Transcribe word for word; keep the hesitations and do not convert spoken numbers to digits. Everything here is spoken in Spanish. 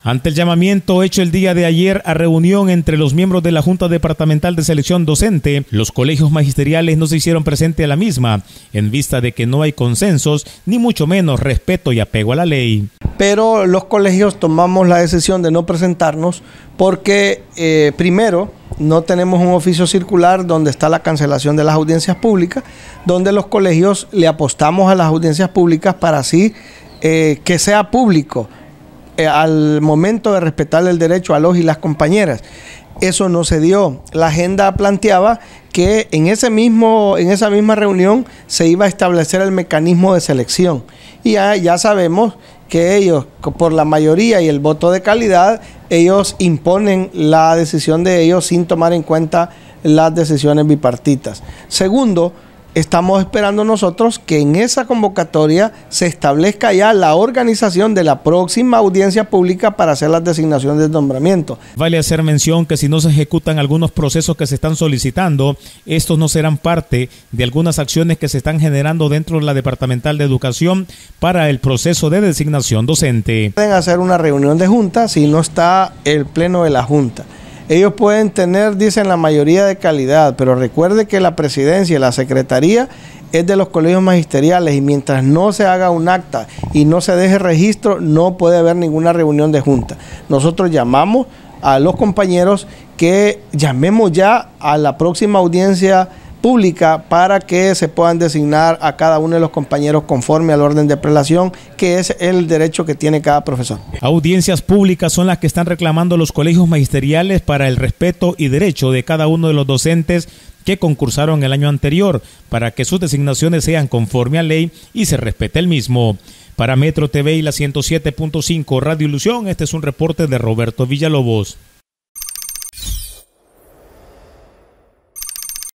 Ante el llamamiento hecho el día de ayer a reunión entre los miembros de la Junta Departamental de Selección Docente, los colegios magisteriales no se hicieron presente a la misma, en vista de que no hay consensos, ni mucho menos respeto y apego a la ley. Pero los colegios tomamos la decisión de no presentarnos porque, eh, primero, no tenemos un oficio circular donde está la cancelación de las audiencias públicas, donde los colegios le apostamos a las audiencias públicas para así eh, que sea público eh, al momento de respetar el derecho a los y las compañeras. Eso no se dio. La agenda planteaba que en ese mismo, en esa misma reunión se iba a establecer el mecanismo de selección. Y ya, ya sabemos que ellos, por la mayoría y el voto de calidad, ellos imponen la decisión de ellos sin tomar en cuenta las decisiones bipartitas. Segundo, estamos esperando nosotros que en esa convocatoria se establezca ya la organización de la próxima audiencia pública para hacer las designaciones de nombramiento. Vale hacer mención que si no se ejecutan algunos procesos que se están solicitando, estos no serán parte de algunas acciones que se están generando dentro de la Departamental de Educación para el proceso de designación docente. Pueden hacer una reunión de junta si no está el pleno de la junta. Ellos pueden tener, dicen, la mayoría de calidad, pero recuerde que la presidencia y la secretaría es de los colegios magisteriales y mientras no se haga un acta y no se deje registro, no puede haber ninguna reunión de junta. Nosotros llamamos a los compañeros que llamemos ya a la próxima audiencia pública para que se puedan designar a cada uno de los compañeros conforme al orden de prelación, que es el derecho que tiene cada profesor. Audiencias públicas son las que están reclamando los colegios magisteriales para el respeto y derecho de cada uno de los docentes que concursaron el año anterior, para que sus designaciones sean conforme a ley y se respete el mismo. Para Metro T V y la ciento siete punto cinco Radio Ilusión, este es un reporte de Roberto Villalobos.